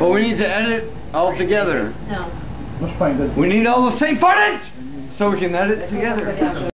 Well, we need to edit all together. No. We need all the same footage so we can edit together.